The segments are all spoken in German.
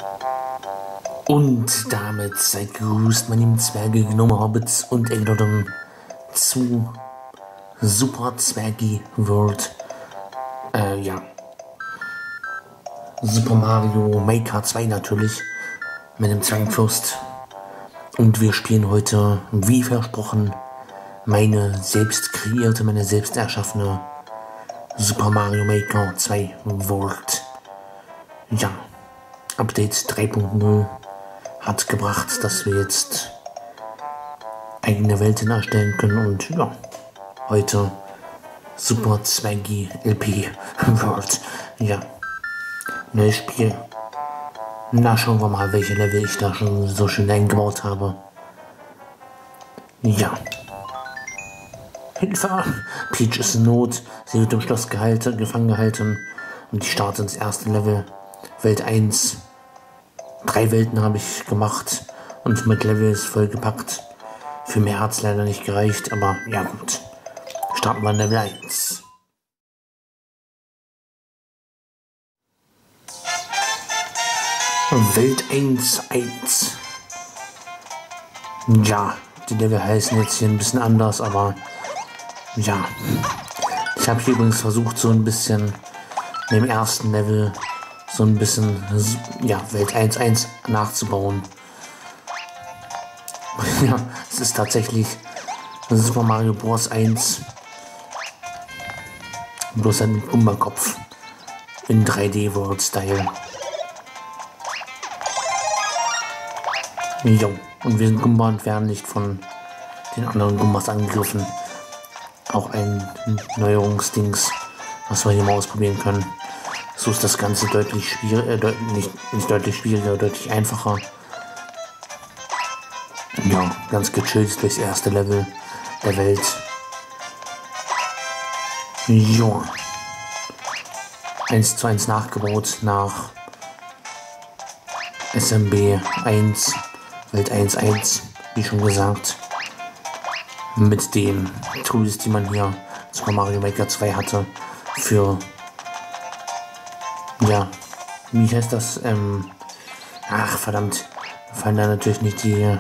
Und damit seid gegrüßt, meine lieben Zwerge, Gnome, Hobbits und Egloddon zu Super Zwergi World. Ja. Super Mario Maker 2 natürlich, mit dem Zwergenfürst. Und wir spielen heute, wie versprochen, meine selbst kreierte, meine selbst erschaffene Super Mario Maker 2 World. Ja, Update 3.0 hat gebracht, dass wir jetzt eigene Welten erstellen können und ja, heute Super Zwergi LP World. Ja, neues Spiel. Na, schauen wir mal, welche Level ich da schon so schön eingebaut habe. Ja. Hilfe! Peach ist in Not. Sie wird im Schloss gefangen gehalten. Und ich starte ins erste Level. Welt 1. 3 Welten habe ich gemacht. Und mit Level ist vollgepackt. Für mehr hat es leider nicht gereicht. Aber ja gut. Starten wir in Level 1. Welt 1. Ja, die Level heißen jetzt hier ein bisschen anders, aber ja. Ich habe hier übrigens versucht, so ein bisschen mit dem ersten Level so ein bisschen, ja, Welt 1 nachzubauen. Ja, es ist tatsächlich Super Mario Bros. 1. Bloß ein Gumba-Kopf in 3D World Style. Jo, und wir sind Gumba und werden nicht von den anderen Gumbas angegriffen. Auch ein Neuerungsdings, was wir hier mal ausprobieren können. So ist das Ganze deutlich schwieriger, nicht deutlich schwieriger, deutlich einfacher. Ja, ganz gechillt durchs erste Level der Welt. Jo. 1:1 nachgebaut nach SMB 1, Welt 1.1, wie schon gesagt. Mit den Tools, die man hier Super Mario Maker 2 hatte, für, ja, wie heißt das, ach verdammt, fallen da natürlich nicht die,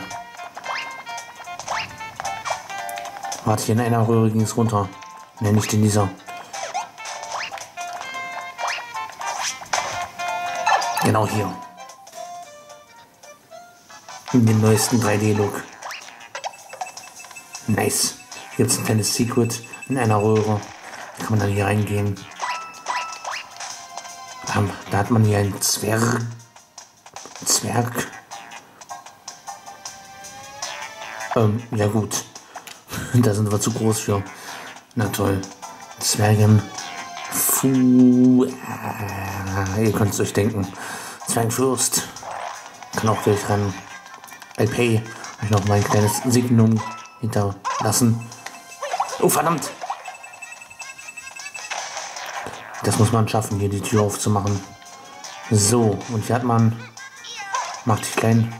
warte, hier in einer Röhre ging es runter, ne, nicht in dieser. Genau hier. In dem neuesten 3D-Look. Nice. Hier gibt es ein kleines Secret in einer Röhre. Da kann man dann hier reingehen. Da hat man hier einen Zwerg. Ja gut. Da sind wir zu groß für. Na toll. Zwergen. Ihr könnt es euch denken. Zwergenfürst. Kann auch durchrennen. LP. Habe ich noch mein kleines Signum hinterlassen. Oh verdammt! Das muss man schaffen, hier die Tür aufzumachen. So, und hier hat man, macht sich klein,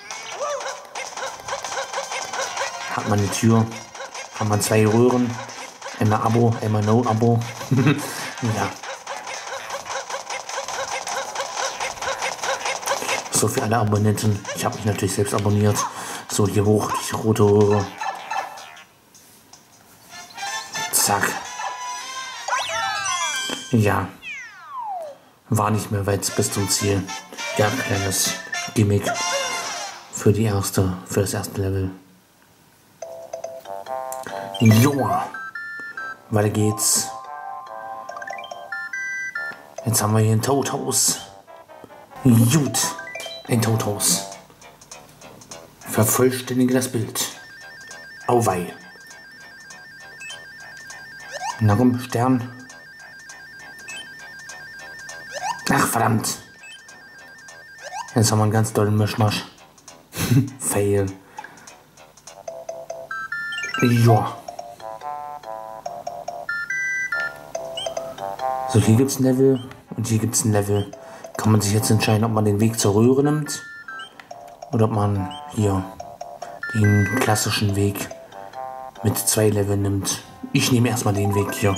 hat man die Tür, hat man 2 Röhren, einmal Abo, einmal No-Abo. Ja. So, für alle Abonnenten. Ich habe mich natürlich selbst abonniert. So, hier hoch, die rote Röhre. Zack. Ja. War nicht mehr weit bis zum Ziel. Ja, kleines Gimmick für das erste Level. Joa. Weiter geht's. Jetzt haben wir hier ein Toadhaus. Gut. Ein Toadhaus. Vervollständige das Bild. Auweih. Na komm, Stern. Ach, verdammt. Jetzt haben wir einen ganz dollen Mischmasch. Fail. Ja. So, hier gibt es ein Level und hier gibt es ein Level. Kann man sich jetzt entscheiden, ob man den Weg zur Röhre nimmt oder ob man hier den klassischen Weg mit 2 Leveln nimmt. Ich nehme erstmal den Weg hier.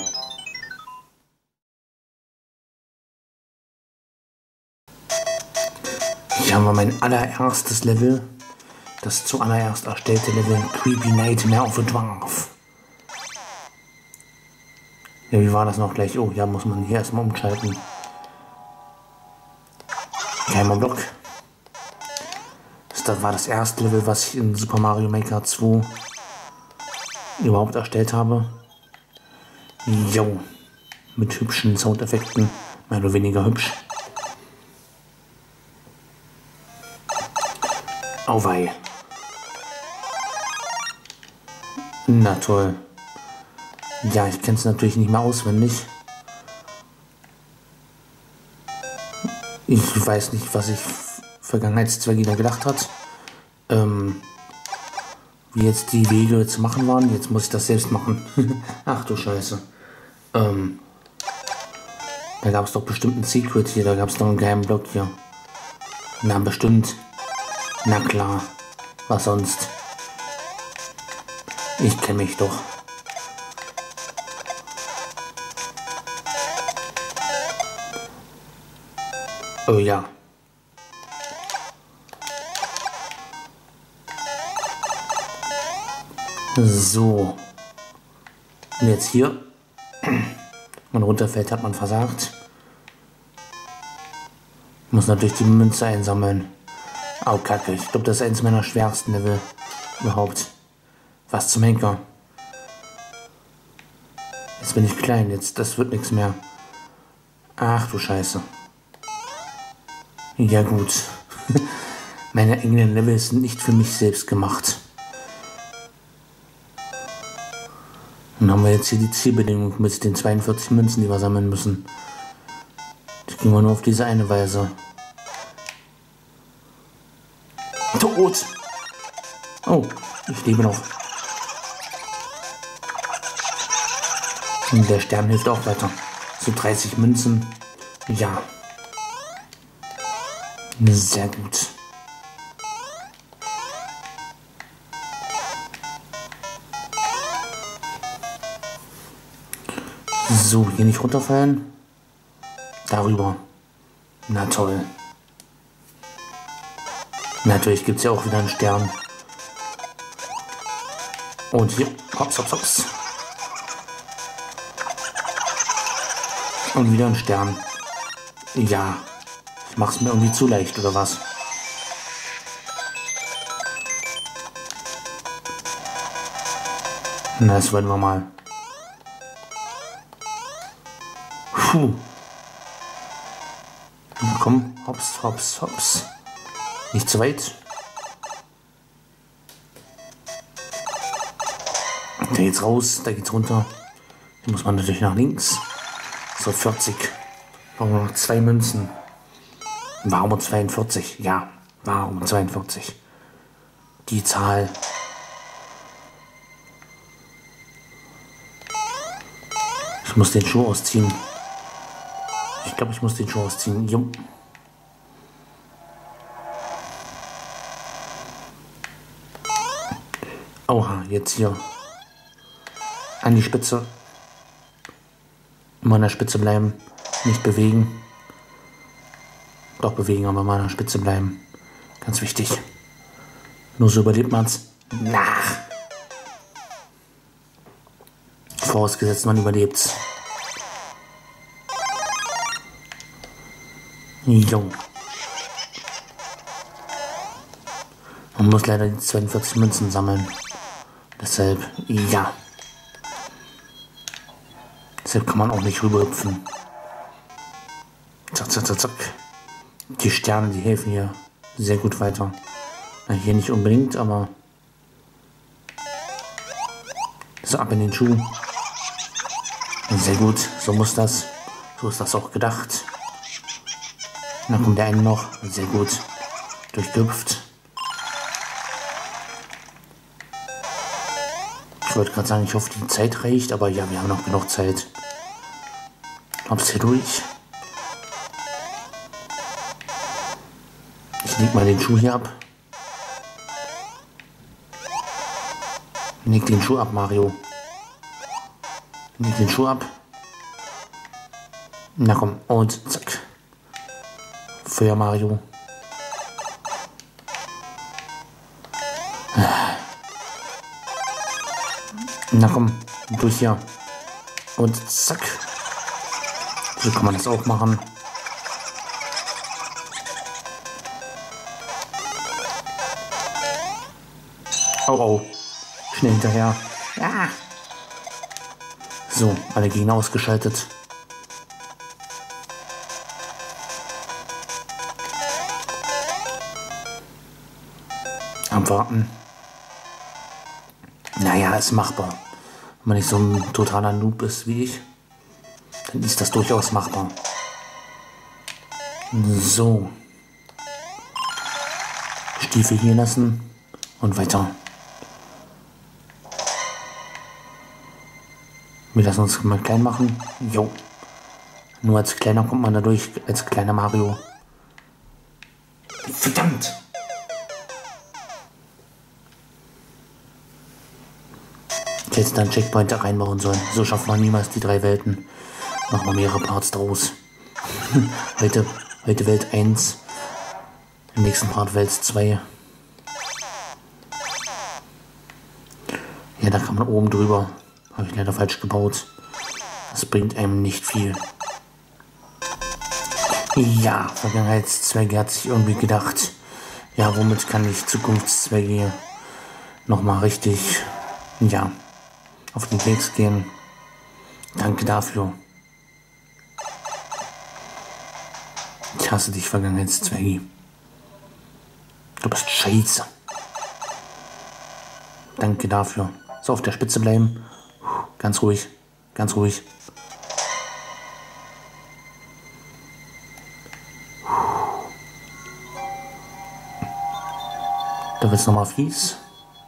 Hier haben wir mein allererstes Level. Das zuallererst erstellte Level Creepy Nightmare of a Dwarf. Ja, wie war das noch gleich? Oh, ja, muss man hier erstmal umschalten. Geheimer Block. Das war das erste Level, was ich in Super Mario Maker 2 überhaupt erstellt habe. Jo, mit hübschen Soundeffekten, mehr oder weniger hübsch. Auwei. Na toll. Ja, ich kenne es natürlich nicht mehr auswendig. Ich weiß nicht, was sich Vergangenheitszweig da gedacht hat. Wie jetzt die Wege zu machen waren. Jetzt muss ich das selbst machen. Ach du Scheiße. Da gab es doch bestimmt ein Secret hier. Da gab es doch einen geheimen Block hier. Na bestimmt. Na klar. Was sonst? Ich kenne mich doch. Oh ja. So. Und jetzt hier. Wenn man runterfällt, hat man versagt. Muss natürlich die Münze einsammeln. Au, Kacke. Ich glaube, das ist eins meiner schwersten Level überhaupt. Was zum Henker. Jetzt bin ich klein. Jetzt, das wird nichts mehr. Ach du Scheiße. Ja gut. Meine eigenen Levels sind nicht für mich selbst gemacht. Dann haben wir jetzt hier die Zielbedingung mit den 42 Münzen, die wir sammeln müssen. Das gehen wir nur auf diese eine Weise. Tot! Oh, ich lebe noch. Und der Stern hilft auch weiter. So 30 Münzen. Ja. Sehr gut. So, hier nicht runterfallen. Darüber. Na toll. Natürlich gibt es ja auch wieder einen Stern. Und hier. Hops, hops, hops. Und wieder ein Stern. Ja. Ich mach's mir irgendwie zu leicht, oder was? Na, das wollen wir mal. Puh. Na komm, hops, hops, hops. Nicht zu weit. Da geht's raus, da geht's runter. Hier muss man natürlich nach links. So 40. Brauchen wir noch 2 Münzen. Warum 42? Ja, warum 42? Die Zahl. Ich muss den Schuh ausziehen. Ich glaube, ich muss den Schuh ausziehen. Jo. Oha, jetzt hier. An die Spitze. Immer an der Spitze bleiben. Nicht bewegen. Doch bewegen, aber mal an der Spitze bleiben. Ganz wichtig. Nur so überlebt man's. Nach. Vorausgesetzt, man überlebt's. Jo. Man muss leider die 42 Münzen sammeln. Deshalb, ja. Deshalb kann man auch nicht rüberhüpfen. Zack, zack, zack, zack. Die Sterne, die helfen hier sehr gut weiter. Na, hier nicht unbedingt, aber... So, ab in den Schuh. Sehr gut, so muss das. So ist das auch gedacht. Dann kommt der eine noch. Sehr gut. Durchgehüpft. Ich wollte gerade sagen, ich hoffe, die Zeit reicht, aber ja, wir haben noch genug Zeit. Hops hier durch. Ich leg mal den Schuh hier ab. Leg den Schuh ab, Mario. Leg den Schuh ab. Na komm, und zack. Feuer, Mario. Na komm, durch hier. Und zack. So kann man das auch machen. Oh oh. Schnell hinterher. Ja. So, alle Gegner ausgeschaltet. Abwarten. Naja, ist machbar. Wenn man nicht so ein totaler Noob ist wie ich, dann ist das durchaus machbar. So. Stiefel hier lassen und weiter. Wir lassen uns mal klein machen. Jo. Nur als Kleiner kommt man da durch, als kleiner Mario. Verdammt! Ich hätte da einen Checkpoint da reinbauen sollen. So schafft man niemals die 3 Welten. Machen wir mehrere Parts draus. heute Welt 1. Im nächsten Part Welt 2. Ja, da kann man oben drüber. Habe ich leider falsch gebaut. Das bringt einem nicht viel. Ja, Vergangenheitszweige hat sich irgendwie gedacht, ja, womit kann ich Zukunftszweige nochmal richtig, ja, auf den Keks gehen. Danke dafür. Ich hasse dich, Vergangenheitszweige. Du bist scheiße. Danke dafür. So, auf der Spitze bleiben. Ganz ruhig. Ganz ruhig. Da wird's nochmal fies.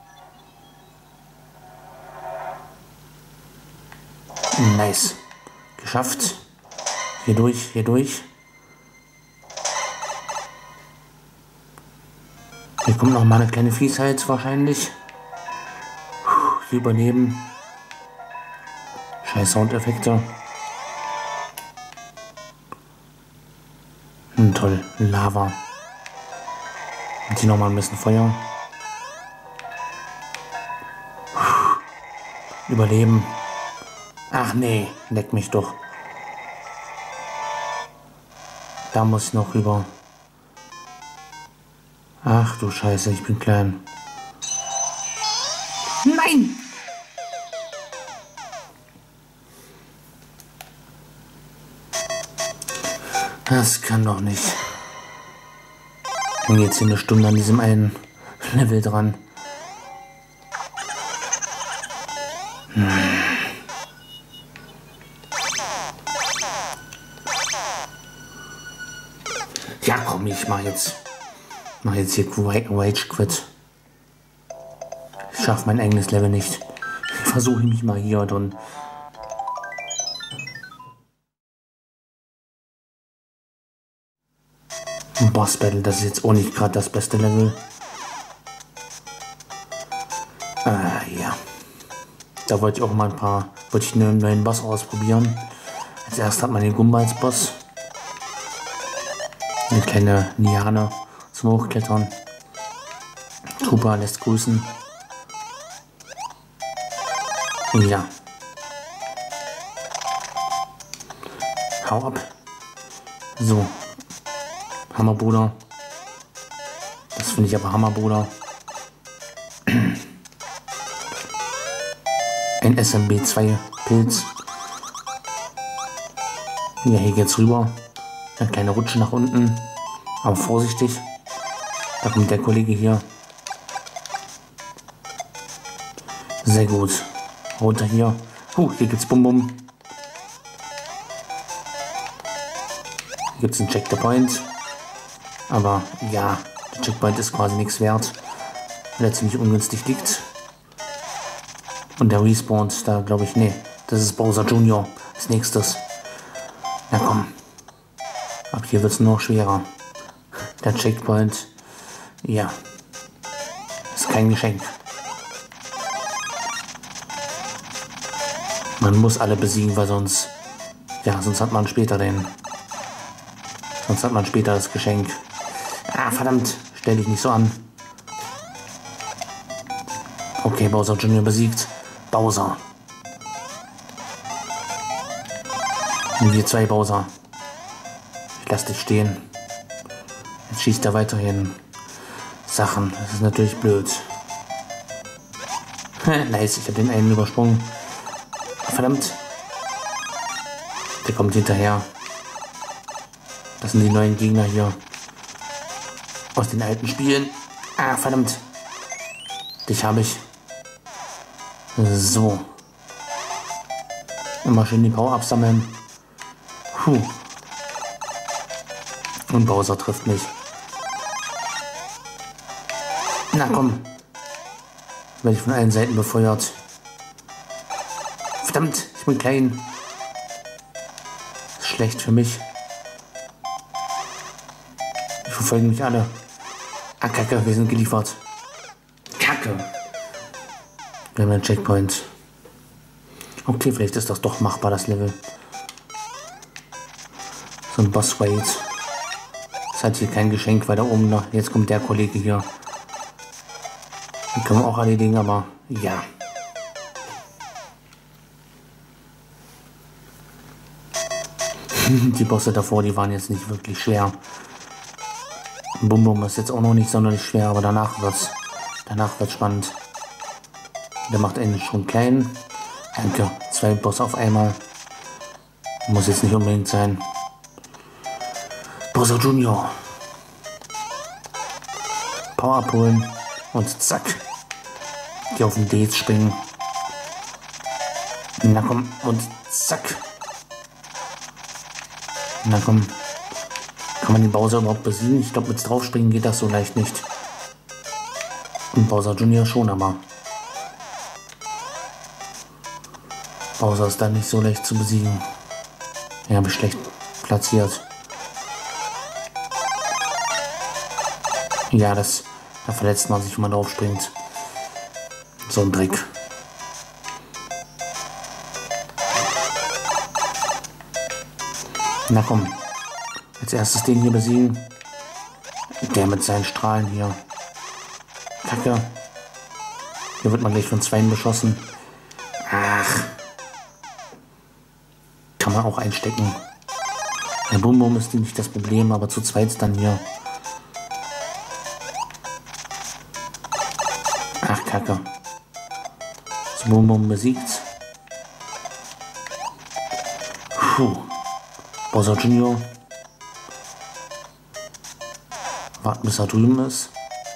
Nice. Geschafft. Hier durch, hier durch. Hier kommt noch mal eine kleine Fiesheit wahrscheinlich. Hier überleben. Scheiß Soundeffekte. Toll, Lava. Und hier nochmal ein bisschen Feuer. Überleben. Ach nee, leck mich doch. Da muss ich noch rüber. Ach du Scheiße, ich bin klein. Nein! Das kann doch nicht. Ich bin jetzt hier eine Stunde an diesem einen Level dran. Ja komm, ich mach jetzt hier Rage Quit. Ich schaffe mein eigenes Level nicht. Ich versuche mich mal hier drin. Boss Battle, das ist jetzt auch nicht gerade das beste Level. Ja. Da wollte ich auch mal einen neuen Boss ausprobieren. Als erstes hat man den Goomba als Boss. Eine kleine Liane zum Hochklettern. Trooper lässt grüßen. Ja. Hau ab. So. Hammerbruder. Das finde ich aber Hammerbruder. Ein SMB2 Pilz. Ja, hier geht's rüber. Eine kleine Rutsche nach unten. Aber vorsichtig. Da kommt der Kollege hier. Sehr gut. Runter hier. Hier gibt's Bum Bum. Hier gibt's einen Checkpoint. Aber ja, der Checkpoint ist quasi nichts wert, weil er ziemlich ungünstig liegt. Und der respawnt da, glaube ich, nee, das ist Bowser Jr. als nächstes. Na komm. Ab hier wird es noch schwerer. Der Checkpoint, ja, ist kein Geschenk. Man muss alle besiegen, weil sonst hat man später das Geschenk. Ah, verdammt, stell dich nicht so an. Okay, Bowser Jr. besiegt. Bowser. Und wir zwei Bowser. Ich lass dich stehen. Jetzt schießt er weiterhin Sachen. Das ist natürlich blöd. Nice, ich habe den einen übersprungen. Verdammt. Der kommt hinterher. Das sind die neuen Gegner hier. Aus den alten Spielen. Ah, verdammt. Dich habe ich. So. Immer schön die Power-Ups sammeln. Puh. Und Bowser trifft mich. Na komm. Werde ich von allen Seiten befeuert. Verdammt, ich bin klein. Ist schlecht für mich. Die verfolgen mich alle. Ah, Kacke, wir sind geliefert. Kacke. Wir haben einen Checkpoint. Okay, vielleicht ist das doch machbar, das Level. So ein Boss-Wait. Das hat hier kein Geschenk, weil da oben noch... Jetzt kommt der Kollege hier. Die können wir auch erledigen, aber ja. Die Bosse davor, die waren jetzt nicht wirklich schwer. Bum Bum ist jetzt auch noch nicht sonderlich schwer, aber danach wird's spannend. Der macht einen schon klein. Danke, 2 Bosse auf einmal. Muss jetzt nicht unbedingt sein. Bowser Junior. Power abholen und zack. Hier auf den D springen. Na komm, und zack. Na komm. Kann man den Bowser überhaupt besiegen? Ich glaube, mit draufspringen geht das so leicht nicht. Und Bowser Junior schon, aber Bowser ist da nicht so leicht zu besiegen. Ja, habe ich schlecht platziert. Ja, da verletzt man sich, wenn man drauf springt. So ein Dreck. Na komm. Als erstes den hier besiegen. Der mit seinen Strahlen hier. Kacke. Hier wird man gleich von 2 beschossen. Ach. Kann man auch einstecken. Der Bum Bum ist nicht das Problem, aber zu zweit dann hier. Ach, Kacke. Das Bum Bum besiegt. Puh. Bowser Junior. Warten, bis er drüben ist.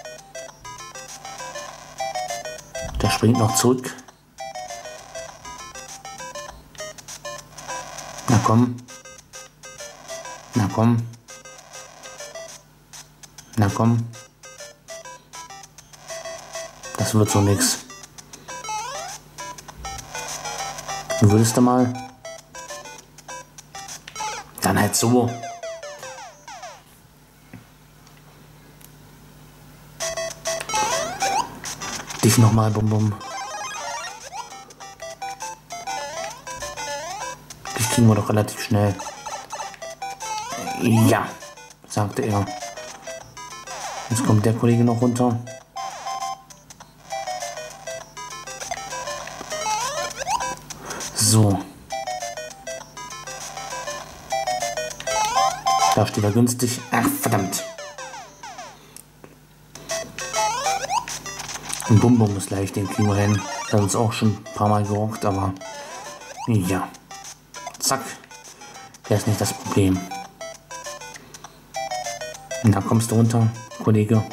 Der springt noch zurück. Na komm. Na komm. Na komm. Das wird so nix. Würdest du mal? Dann halt so. Dich nochmal, Bum Bum. Dich kriegen wir doch relativ schnell. Ja, sagte er. Jetzt kommt der Kollege noch runter. So. Da steht er günstig. Ach, verdammt. Ein Bum Bum ist leicht, den kriegen wir hin. Das hat uns auch schon ein paar Mal gerockt, aber ja. Zack. Der ist nicht das Problem. Und da kommst du runter, Kollege.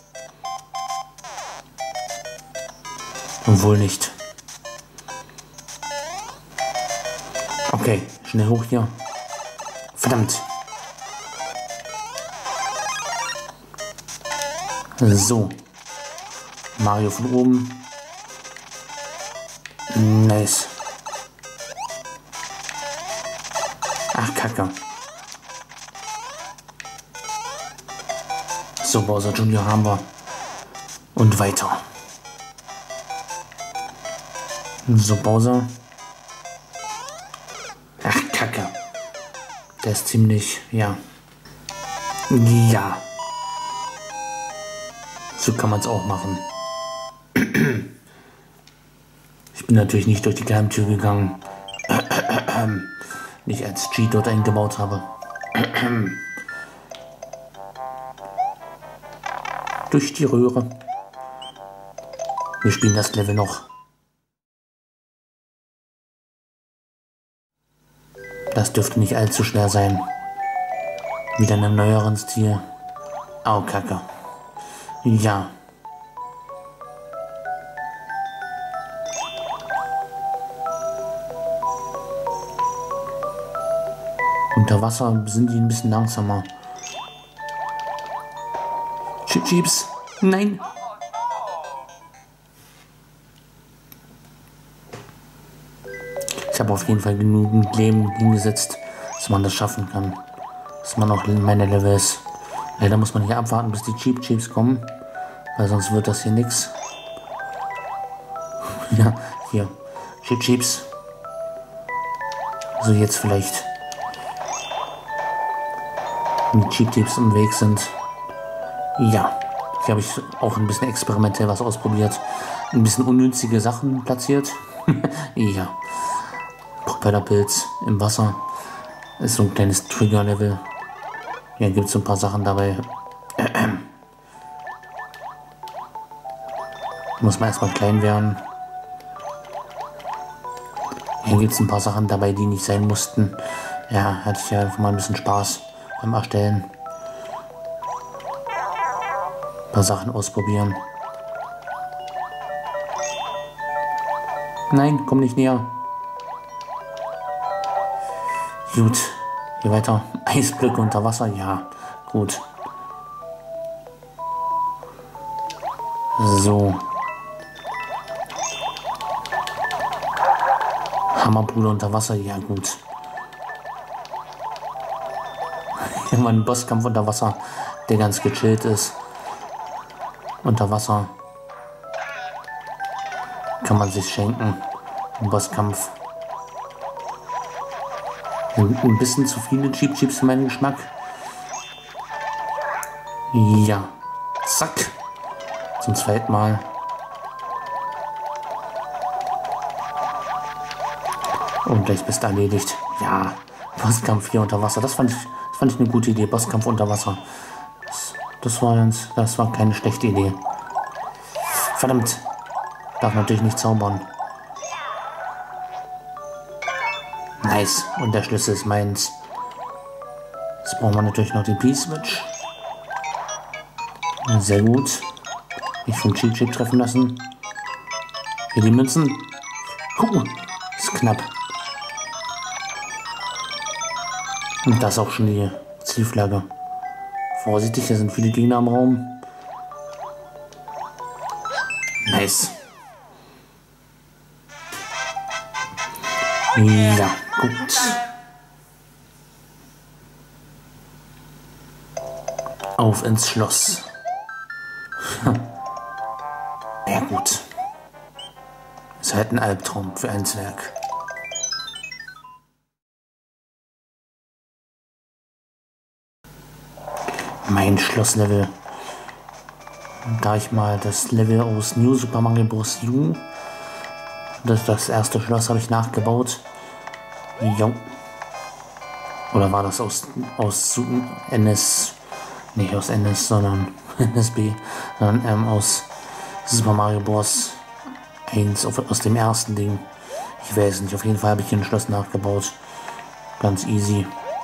Und wohl nicht. Okay, schnell hoch hier. Verdammt. So. Mario von oben. Nice. Ach, Kacke. So, Bowser Junior haben wir. Und weiter. So, Bowser. Ach, Kacke. Der ist ziemlich, ja. Ja. So kann man es auch machen. Ich Ich bin natürlich nicht durch die Geheimtür gegangen. Nicht als Cheat dort eingebaut habe. Durch die Röhre. Wir spielen das Level noch. Das dürfte nicht allzu schwer sein. Wieder in einem neueren Stil. Au, Kacke. Ja. Unter Wasser sind die ein bisschen langsamer. Chips. Nein. Ich habe auf jeden Fall genügend Leben hingesetzt, dass man das schaffen kann. Dass man auch in meine Level ist. Leider muss man hier abwarten, bis die Chips kommen. Weil sonst wird das hier nichts. Ja, hier. Chips. So, jetzt vielleicht. Wenn die Chips im Weg sind. Ja. Hier habe ich auch ein bisschen experimentell was ausprobiert. Ein bisschen ungünstige Sachen platziert. Ja. Propellerpilz im Wasser. Ist so ein kleines Trigger-Level. Hier gibt es ein paar Sachen dabei. Muss man erstmal klein werden. Hier gibt es ein paar Sachen dabei, die nicht sein mussten. Ja, hatte ich ja einfach mal ein bisschen Spaß beim Erstellen. Ein paar Sachen ausprobieren. Nein, komm nicht näher. Gut, hier weiter. Eisblöcke unter Wasser, ja, gut. So. Hammerbrüder unter Wasser, ja gut. Hier mal ein Bosskampf unter Wasser, der ganz gechillt ist. Unter Wasser. Kann man sich schenken. Ein Bosskampf. Ein bisschen zu viele Chips für meinen Geschmack. Ja. Zack. Zum zweiten Mal. Und gleich bist du erledigt. Ja. Bosskampf hier unter Wasser. Das fand ich eine gute Idee. Bosskampf unter Wasser. Das war keine schlechte Idee. Verdammt. Darf natürlich nicht zaubern. Nice. Und der Schlüssel ist meins. Jetzt brauchen wir natürlich noch den P-Switch. Sehr gut. Nicht vom Cheat-Chip treffen lassen. Hier die Münzen. Ist knapp. Und das ist auch schon die Zielflagge. Vorsichtig, hier sind viele Gegner im Raum. Nice. Ja, gut. Auf ins Schloss. Ja gut. Ist halt ein Albtraum für ein Zwerg. Mein Schlosslevel. Da ich mal das Level aus New Super Mario Bros. U. Das erste Schloss habe ich nachgebaut. Jo. Oder war das aus NS? Nicht aus NS, sondern NSB. Sondern aus Super Mario Bros. 1 aus dem ersten Ding. Ich weiß nicht. Auf jeden Fall habe ich hier ein Schloss nachgebaut. Ganz easy.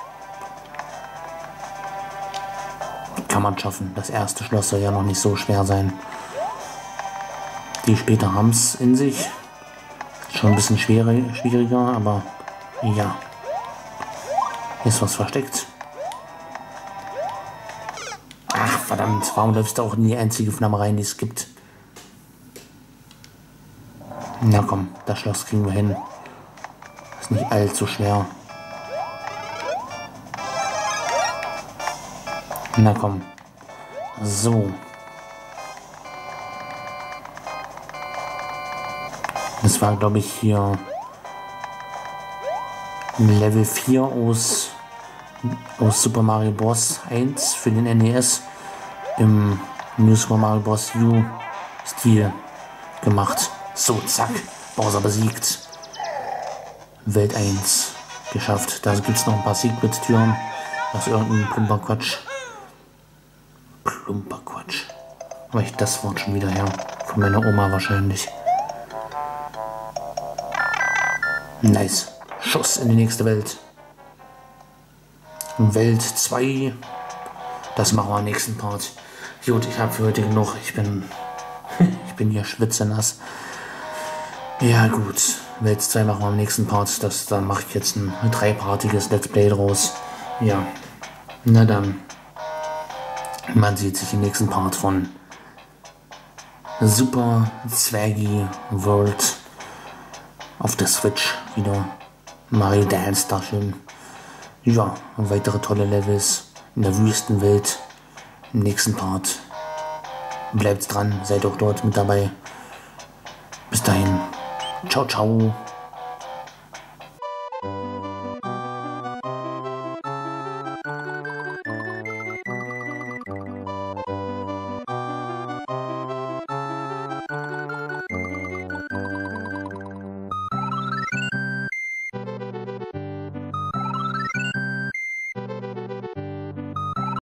Kann man schaffen. Das erste Schloss soll ja noch nicht so schwer sein. Die später haben es in sich. Schon ein bisschen schwieriger, aber ja. Hier ist was versteckt. Ach verdammt, warum läufst du auch in die einzige Flamme rein, die es gibt? Na komm, das Schloss kriegen wir hin. Ist nicht allzu schwer. Na komm. So. Das war, glaube ich, hier Level 4 aus Super Mario Bros. 1 für den NES im New Super Mario Bros. U Stil gemacht. So, zack. Bowser besiegt. Welt 1 geschafft. Da gibt es noch ein paar Secret-Türen. Das ist irgendein plumper Quatsch. Plumper Quatsch. Aber ich das Wort schon wieder her. Von meiner Oma wahrscheinlich. Nice. Schuss in die nächste Welt. Welt 2. Das machen wir im nächsten Part. Gut, ich habe für heute genug. Ich bin hier schwitzenass. Ja gut. Welt 2 machen wir im nächsten Part. Da mache ich jetzt ein dreipartiges Let's Play draus. Ja. Na dann. Man sieht sich im nächsten Part von Super Zwergy World auf der Switch wieder. Mario Dance da schön. Ja, weitere tolle Levels in der Wüstenwelt im nächsten Part. Bleibt dran, seid auch dort mit dabei. Bis dahin. Ciao, ciao.